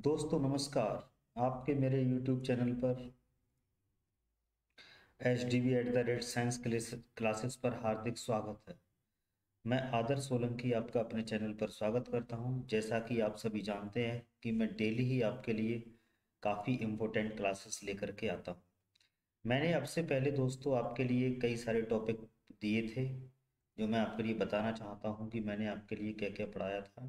दोस्तों नमस्कार। आपके मेरे YouTube चैनल पर HDB@साइंस क्लासेस पर हार्दिक स्वागत है। मैं आदर्श सोलंकी आपका अपने चैनल पर स्वागत करता हूं। जैसा कि आप सभी जानते हैं कि मैं डेली ही आपके लिए काफ़ी इम्पोर्टेंट क्लासेस लेकर के आता हूं। मैंने अब से पहले दोस्तों आपके लिए कई सारे टॉपिक दिए थे जो मैं आपके लिए बताना चाहता हूं कि मैंने आपके लिए क्या क्या पढ़ाया था।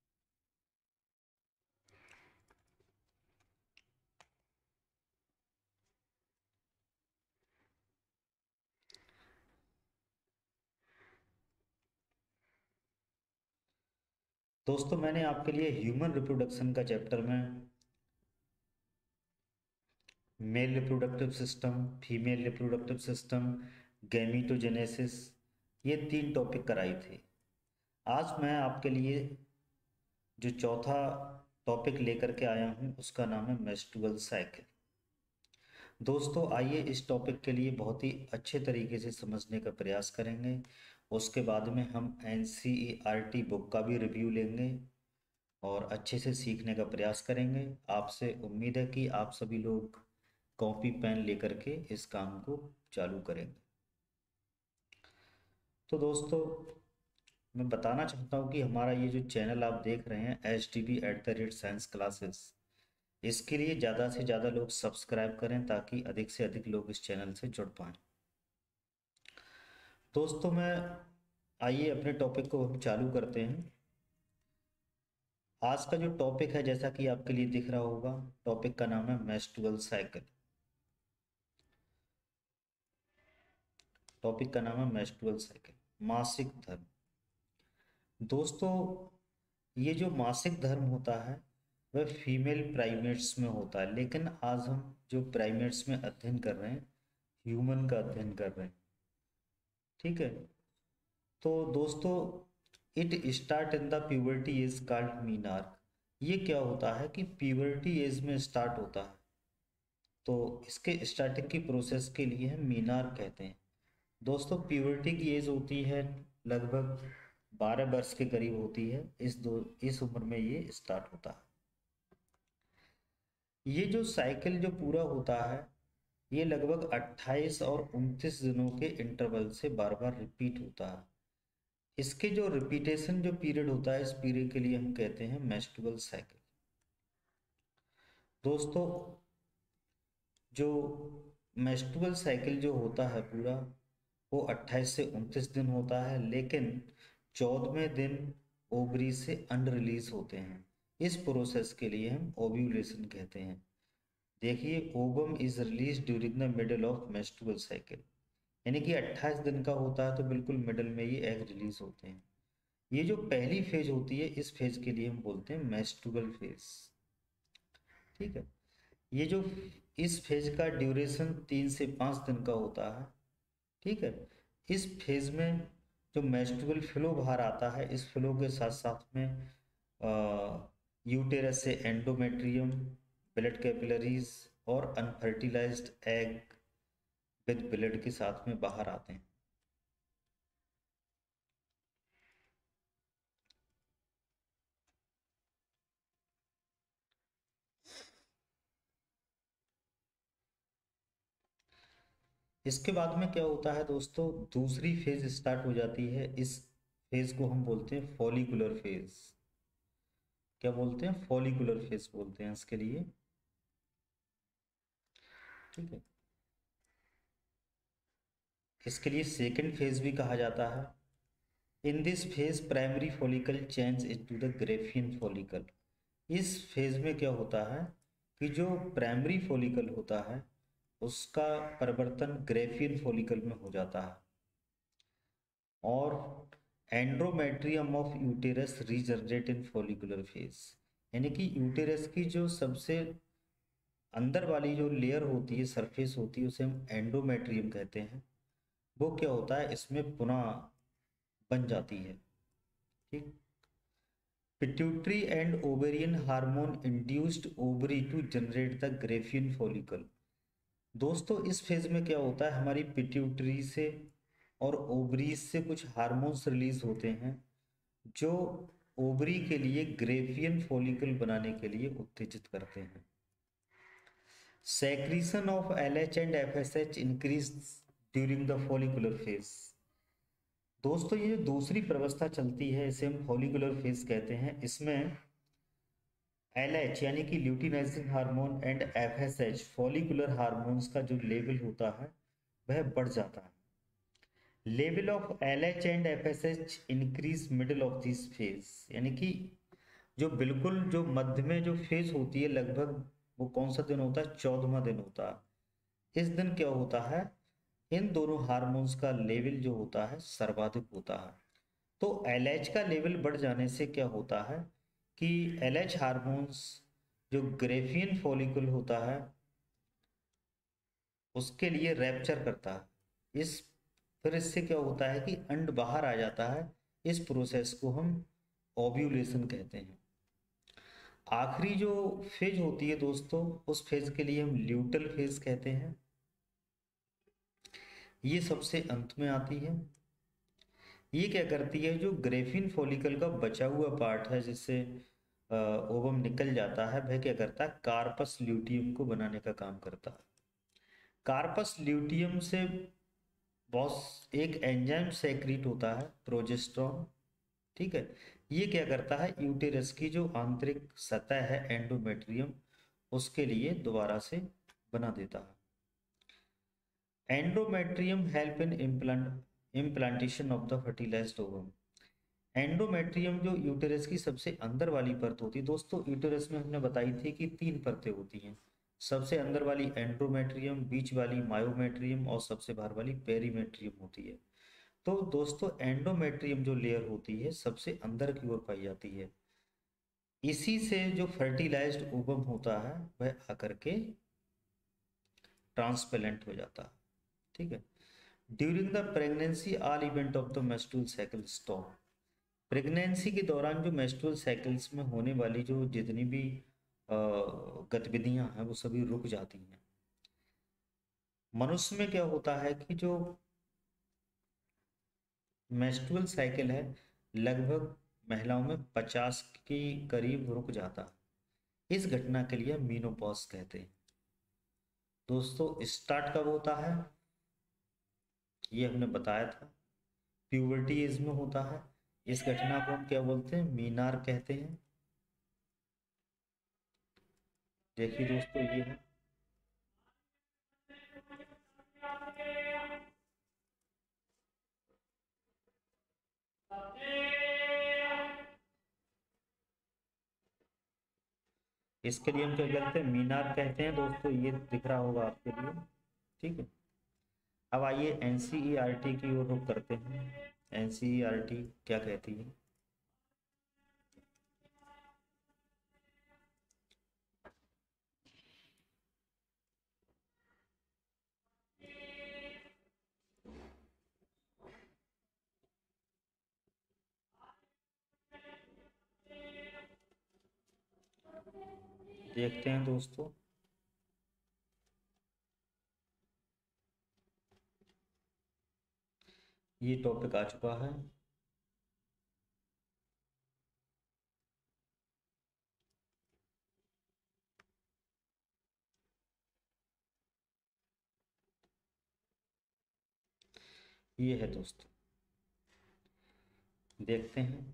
दोस्तों मैंने आपके लिए ह्यूमन रिप्रोडक्शन का चैप्टर में male reproductive system, female reproductive system, gametogenesis, ये 3 टॉपिक कराई थे। आज मैं आपके लिए जो चौथा टॉपिक लेकर के आया हूँ उसका नाम है मेंस्ट्रुअल साइकिल। दोस्तों आइए इस टॉपिक के लिए बहुत ही अच्छे तरीके से समझने का प्रयास करेंगे। उसके बाद में हम NCERT बुक का भी रिव्यू लेंगे और अच्छे से सीखने का प्रयास करेंगे। आपसे उम्मीद है कि आप सभी लोग कॉपी पेन लेकर के इस काम को चालू करेंगे। तो दोस्तों मैं बताना चाहता हूँ कि हमारा ये जो चैनल आप देख रहे हैं HDB@साइंस क्लासेस, इसके लिए ज़्यादा से ज़्यादा लोग सब्सक्राइब करें ताकि अधिक से अधिक लोग इस चैनल से जुड़ पाएँ। दोस्तों मैं आइए अपने टॉपिक को हम चालू करते हैं। आज का जो टॉपिक है जैसा कि आपके लिए दिख रहा होगा, टॉपिक का नाम है मेंस्ट्रुअल साइकिल। टॉपिक का नाम है मेंस्ट्रुअल साइकिल, मासिक धर्म। दोस्तों ये जो मासिक धर्म होता है वह फीमेल प्राइमेट्स में होता है, लेकिन आज हम जो प्राइमेट्स में अध्ययन कर रहे हैं, ह्यूमन का अध्ययन कर रहे हैं। ठीक है। तो दोस्तों it start in the puberty age called menarche. ये क्या होता है कि प्यूबर्टी एज में स्टार्ट होता है, तो इसके स्टार्टिंग की प्रोसेस के लिए हम मीनार कहते हैं। दोस्तों प्यूबर्टी की एज होती है लगभग 12 वर्ष के करीब होती है। इस उम्र में ये स्टार्ट होता है। ये जो साइकिल जो पूरा होता है ये लगभग 28 और 29 दिनों के इंटरवल से बार बार रिपीट होता है। इसके जो रिपीटेशन जो पीरियड होता है, इस पीरियड के लिए हम कहते हैं मेंस्ट्रुअल साइकिल। दोस्तों जो मेंस्ट्रुअल साइकिल जो होता है पूरा, वो 28 से 29 दिन होता है, लेकिन 14वें दिन ओवरी से अनरिलीज होते हैं। इस प्रोसेस के लिए हम ओव्यूलेशन कहते हैं। देखिए ovum is release during the middle of menstrual cycle, यानी कि 28 दिन का होता है तो बिल्कुल मिडल में ये एग रिलीज होते हैं। ये जो पहली फेज होती है इस फेज के लिए हम बोलते हैं मेंस्ट्रुअल फेज। ठीक है। ये जो इस फेज का ड्यूरेशन 3 से 5 दिन का होता है। ठीक है। इस फेज में जो मेंस्ट्रुअल फ्लो बाहर आता है, इस फ्लो के साथ साथ में यूटेरस से एंडोमेट्रियम, ब्लड कैपिलरीज और अनफर्टिलाइज्ड एग विद ब्लड के साथ में बाहर आते हैं। इसके बाद में क्या होता है दोस्तों, दूसरी फेज स्टार्ट हो जाती है। इस फेज को हम बोलते हैं फॉलिकुलर फेज। क्या बोलते हैं? फॉलिकुलर फेज बोलते हैं इसके लिए। ठीक है। इसके लिए सेकंड फेज भी कहा जाता है। In this phase primary follicle change into the Graafian follicle. इस फेज में क्या होता है कि जो प्राइमरी फॉलिकल होता है उसका परिवर्तन ग्रेफियन फॉलिकल में हो जाता है और endometrium of uterus regenerate in follicular phase. यानी कि यूटेरस की जो सबसे अंदर वाली जो लेयर होती है, सरफेस होती है, उसे हम एंडोमेट्रियम कहते हैं। वो क्या होता है, इसमें पुनः बन जाती है। ठीक। Pituitary and ovarian hormone induced ovary to generate the Graafian follicle. दोस्तों इस फेज में क्या होता है, हमारी पिट्यूटरी से और ओवरीज से कुछ हार्मोन्स रिलीज होते हैं जो ओवरी के लिए ग्रेफियन फॉलिकल बनाने के लिए उत्तेजित करते हैं। Secretion of LH and FSH increase during the follicular phase. दोस्तों ये दूसरी प्रवस्था चलती है, इसे हम फॉलिकुलर फेज कहते हैं। इसमें LH यानी कि luteinizing hormone and FSH follicular hormones का जो लेवल होता है वह बढ़ जाता है। Level of LH and FSH increase middle of this phase, यानी कि जो बिल्कुल जो मध्य में जो फेज होती है, लगभग वो कौन सा दिन होता है, 14वां दिन होता है। इस दिन क्या होता है, इन दोनों हार्मोन्स का लेवल जो होता है सर्वाधिक होता है। तो LH का लेवल बढ़ जाने से क्या होता है कि LH हार्मोन्स जो ग्रेफियन फॉलिकल होता है उसके लिए रैप्चर करता है। इस फिर इससे क्या होता है कि अंड बाहर आ जाता है। इस प्रोसेस को हम ओव्यूलेशन कहते हैं। आखिरी जो फेज होती है दोस्तों, उस फेज के लिए हम ल्यूटल फेज कहते हैं। ये सबसे अंत में आती है। ये क्या करती है, जो ग्रेफिन फॉलिकल का बचा हुआ पार्ट है जिससे ओवम निकल जाता है, वह क्या करता है, कार्पस ल्यूटियम को बनाने का काम करता है। कार्पस ल्यूटियम से बहुत एक एंजाइम सेक्रीट होता है, प्रोजेस्टेरॉन। ठीक है, ये क्या करता है, यूटेरस की जो आंतरिक सतह है एंडोमेट्रियम, उसके लिए दोबारा से बना देता है। Endometrium help in implantation of the fertilized ovum. Endometrium जो यूटेरस की सबसे अंदर वाली परत होती है दोस्तों, यूटेरस में हमने बताई थी कि 3 परतें होती हैं। सबसे अंदर वाली एंड्रोमेट्रियम, बीच वाली मायोमेट्रियम और सबसे बाहर वाली पेरीमेट्रियम होती है। तो दोस्तों एंडोमेट्रियम जो लेयर होती है सबसे अंदर की ओर पाई जाती है। इसी से जो फर्टिलाइज्ड ओवम होता है वह आकर के ट्रांसपेरेंट हो जाता है। ठीक है। During the pregnancy all event of the menstrual cycle stop. Pregnancy के दौरान जो मेंस्ट्रुअल साइकिल्स में होने वाली जो जितनी भी गतिविधियां हैं वो सभी रुक जाती हैं। मनुष्य में क्या होता है कि जो मेंस्ट्रुअल साइकिल है लगभग महिलाओं में 50 के करीब रुक जाता है। इस घटना के लिए मीनोपॉज कहते हैं। दोस्तों स्टार्ट कब होता है, ये हमने बताया था, प्यूबर्टी एज में होता है। इस घटना को हम क्या बोलते हैं, मीनार कहते हैं। देखिए दोस्तों ये है, इसके लिए हम क्या कहते हैं, मीनार कहते हैं दोस्तों। ये दिख रहा होगा आपके लिए। ठीक है। अब आइए एनसीईआरटी की ओर रुख करते हैं। एनसीईआरटी क्या कहती है। देखते हैं दोस्तों। ये टॉपिक आ चुका है। ये है दोस्तों, देखते हैं।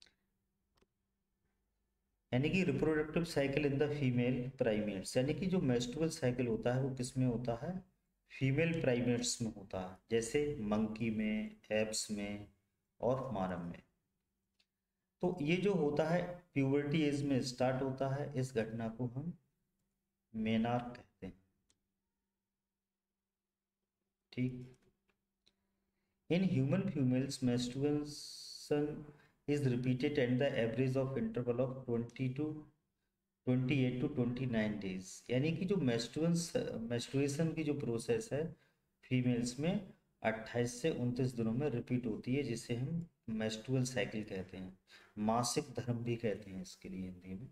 यानी कि reproductive cycle in the female primates, यानी कि जो मेंस्ट्रुअल साइकिल होता है वो किस में होता है, फीमेल प्राइमेट्स में होता है, जैसे मंकी में, एप्स में और मानव में। तो ये जो होता है प्यूबर्टी एज में स्टार्ट होता है। इस घटना को हम मेनार कहते हैं। ठीक। In human females menstruation is repeated at the average of interval of 28 to 29 days। यानी कि जो मेंस्ट्रुएशन की जो प्रोसेस है फीमेल्स में 28 से 29 दिनों में रिपीट होती है, जिसे हम मेंस्ट्रुअल साइकिल कहते हैं। मासिक धर्म भी कहते हैं इसके लिए हिंदी में।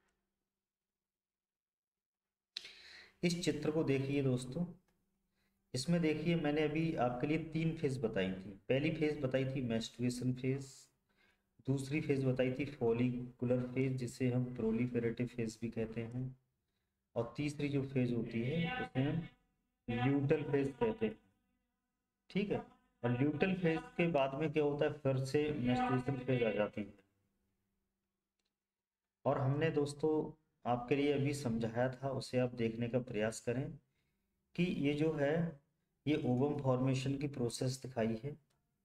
इस चित्र को देखिए दोस्तों। इसमें देखिए मैंने अभी आपके लिए 3 फेज बताई थी। पहली फेज बताई थी मेंस्ट्रुएशन फेज, दूसरी फेज बताई थी फॉलिकुलर फेज जिसे हम प्रोलिफेरेटिव फेज भी कहते हैं, और तीसरी जो फेज होती है उसे हम ल्यूटल फेज कहते हैं। ठीक है, और ल्यूटल फेज के बाद में क्या होता है, फिर से मेंस्ट्रुएशन फेज आ जाती है। और हमने दोस्तों आपके लिए अभी समझाया था, उसे आप देखने का प्रयास करें कि ये जो है ये ओवम फॉर्मेशन की प्रोसेस दिखाई है।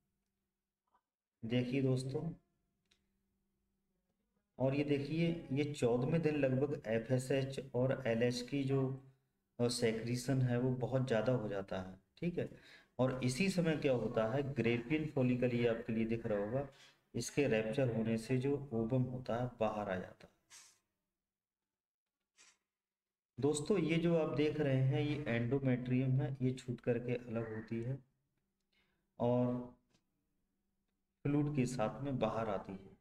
देखिए दोस्तों, और ये देखिए ये 14वें दिन लगभग एफएसएच और एलएच की जो सेक्रीशन है वो बहुत ज़्यादा हो जाता है। ठीक है, और इसी समय क्या होता है, ग्रेपियन फॉलिकल ये आपके लिए दिख रहा होगा, इसके रैप्चर होने से जो ओवम होता है बाहर आ जाता है। दोस्तों ये जो आप देख रहे हैं ये एंडोमेट्रियम है, ये छूट करके अलग होती है और फ्लूइड के साथ में बाहर आती है।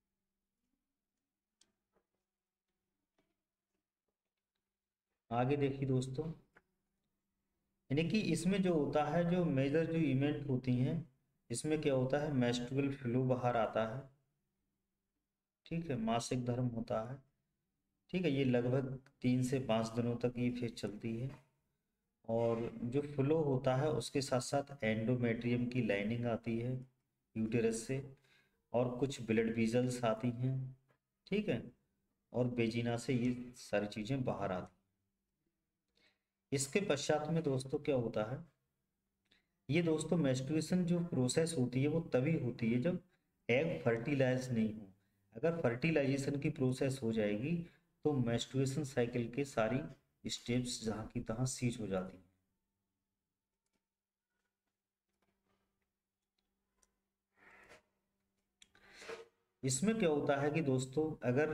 आगे देखिए दोस्तों, यानी कि इसमें जो होता है, जो मेजर जो इवेंट होती हैं, इसमें क्या होता है, मेंस्ट्रुअल फ्लो बाहर आता है। ठीक है, मासिक धर्म होता है। ठीक है, ये लगभग 3 से 5 दिनों तक ये फिर चलती है। और जो फ्लो होता है उसके साथ साथ एंडोमेट्रियम की लाइनिंग आती है यूटेरस से, और कुछ ब्लड वीजल्स आती हैं। ठीक है, और बेजिना से ये सारी चीज़ें बाहर आती हैं। इसके पश्चात में दोस्तों क्या होता है, ये दोस्तों मेस्टुरेशन जो प्रोसेस होती है वो तभी होती है जब एग फर्टिलाइज नहीं हो। अगर फर्टिलाइजेशन की प्रोसेस हो जाएगी तो मेस्टुरेशन साइकिल के सारी स्टेप्स जहाँ की तहाँ सीज हो जाती हैं। इसमें क्या होता है कि दोस्तों अगर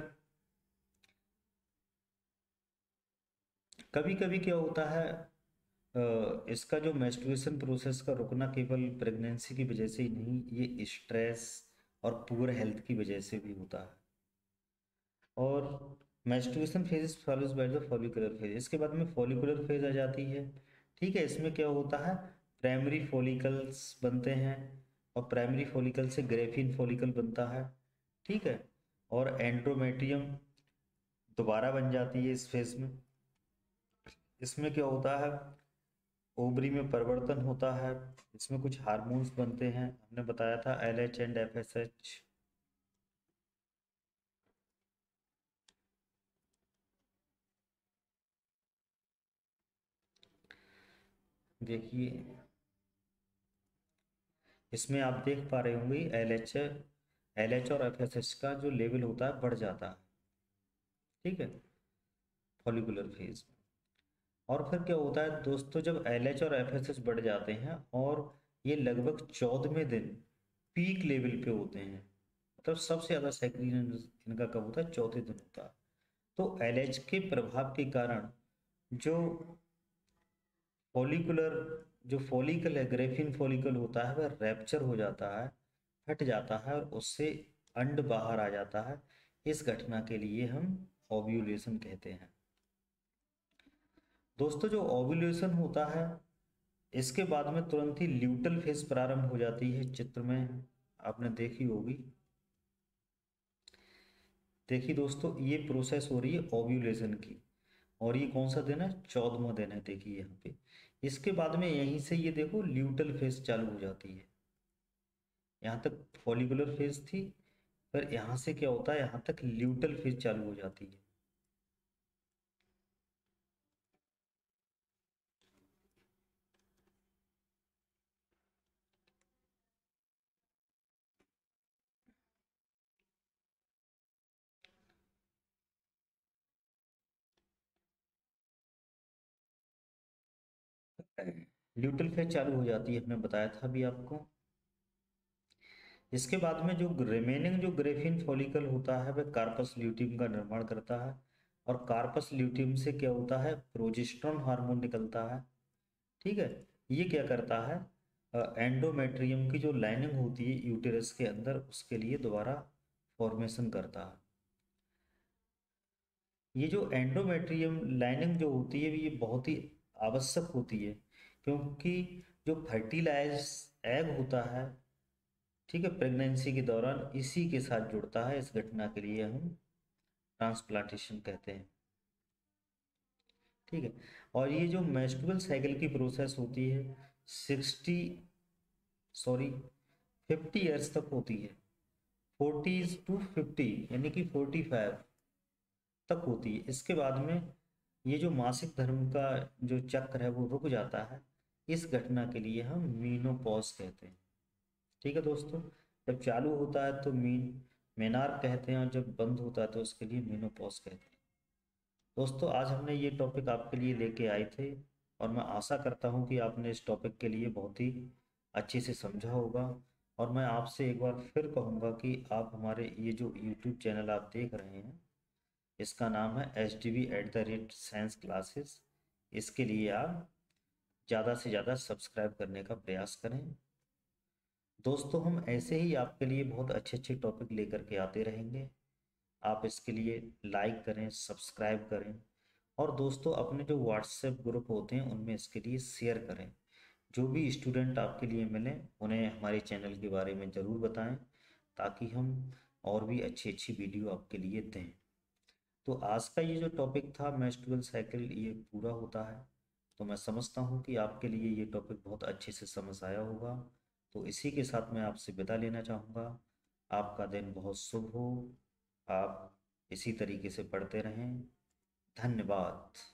कभी कभी क्या होता है, इसका जो मेस्टुरेशन प्रोसेस का रुकना केवल प्रेगनेंसी की वजह से ही नहीं, ये स्ट्रेस और पुअर हेल्थ की वजह से भी होता है। और menstruation phase follows by the follicular phase, इसके बाद में फॉलिकुलर फेज आ जाती है। ठीक है, इसमें क्या होता है, प्राइमरी फॉलिकल्स बनते हैं और प्राइमरी फॉलिकल से ग्रेफिन फॉलिकल बनता है। ठीक है, और एंड्रोमेट्रियम दोबारा बन जाती है इस फेज में। इसमें क्या होता है, ओवरी में परिवर्तन होता है, इसमें कुछ हार्मोन्स बनते हैं, हमने बताया था एलएच एंड एफएसएच। देखिए इसमें आप देख पा रहे होंगे एलएच और एफएसएच का जो लेवल होता है बढ़ जाता है। ठीक है, फॉलिकुलर फेज में। और फिर क्या होता है दोस्तों, जब एलएच और एफएसएच बढ़ जाते हैं और ये लगभग 14वें दिन पीक लेवल पे होते हैं, मतलब सबसे ज़्यादा सैक्रिन इनका कब होता है, चौथे दिन होता है। तो एलएच के प्रभाव के कारण जो फॉलिकुलर जो फॉलिकल है, ग्रेफिन फॉलिकल होता है, वह रैप्चर हो जाता है, फट जाता है और उससे अंड बाहर आ जाता है। इस घटना के लिए हम ओव्यूलेशन कहते हैं। दोस्तों जो ओव्यूलेशन होता है इसके बाद में तुरंत ही ल्यूटल फेज प्रारंभ हो जाती है। चित्र में आपने देखी होगी। देखिए दोस्तों ये प्रोसेस हो रही है ओव्यूलेशन की, और ये कौन सा दिन है, 14वां दिन है। देखिए यहाँ पे इसके बाद में यहीं से ये देखो ल्यूटल फेज चालू हो जाती है। यहाँ तक फॉलिकुलर फेज थी, फिर यहाँ से क्या होता है, यहाँ तक ल्यूटल फेज चालू हो जाती है। ल्यूटल फेज चालू हो जाती है, हमने बताया था अभी आपको। इसके बाद में जो रिमेनिंग जो ग्रेफिन फॉलिकल होता है वह कार्पस ल्यूटियम का निर्माण करता है, और कार्पस ल्यूटियम से क्या होता है, प्रोजेस्टेरोन हार्मोन निकलता है। ठीक है, ये क्या करता है, एंडोमेट्रियम की जो लाइनिंग होती है यूटेरस के अंदर उसके लिए दोबारा फॉर्मेशन करता है। ये जो एंडोमेट्रियम लाइनिंग जो होती है ये बहुत ही आवश्यक होती है, क्योंकि जो फर्टिलाइज एग होता है, ठीक है, प्रेगनेंसी के दौरान इसी के साथ जुड़ता है। इस घटना के लिए हम ट्रांसप्लांटेशन कहते हैं, ठीक है। और ये जो मेंस्ट्रुअल साइकिल की प्रोसेस होती है 60 सॉरी 50 ईयर्स तक होती है। 40 to 50 यानी कि 45 तक होती है। इसके बाद में ये जो मासिक धर्म का जो चक्र है वो रुक जाता है। इस घटना के लिए हम मीनोपॉज कहते हैं, ठीक है दोस्तों। जब चालू होता है तो मेनार कहते हैं, और जब बंद होता है तो उसके लिए मीनोपॉज कहते हैं। दोस्तों आज हमने ये टॉपिक आपके लिए लेके आए थे, और मैं आशा करता हूँ कि आपने इस टॉपिक के लिए बहुत ही अच्छे से समझा होगा। और मैं आपसे एक बार फिर कहूँगा कि आप हमारे ये जो यूट्यूब चैनल आप देख रहे हैं, इसका नाम है HDV@साइंस क्लासेस। इसके लिए आप ज़्यादा से ज़्यादा सब्सक्राइब करने का प्रयास करें। दोस्तों हम ऐसे ही आपके लिए बहुत अच्छे अच्छे टॉपिक लेकर के आते रहेंगे। आप इसके लिए लाइक करें, सब्सक्राइब करें, और दोस्तों अपने जो व्हाट्सएप ग्रुप होते हैं उनमें इसके लिए शेयर करें। जो भी स्टूडेंट आपके लिए मिलें उन्हें हमारे चैनल के बारे में ज़रूर बताएं, ताकि हम और भी अच्छी अच्छी वीडियो आपके लिए दें। तो आज का ये जो टॉपिक था मेंस्ट्रुअल साइकिल, ये पूरा होता है। तो मैं समझता हूँ कि आपके लिए ये टॉपिक बहुत अच्छे से समझ आया होगा। तो इसी के साथ मैं आपसे विदा लेना चाहूँगा। आपका दिन बहुत शुभ हो। आप इसी तरीके से पढ़ते रहें। धन्यवाद।